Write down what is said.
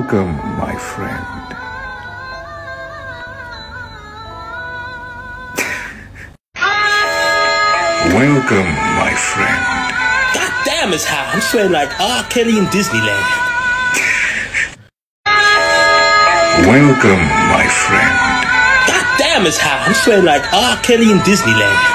Welcome, my friend. Welcome, my friend. God damn, it's hot. I'm sweating like R. Kelly in Disneyland. Welcome, my friend. God damn, it's hot. I'm sweating like R. Kelly in Disneyland.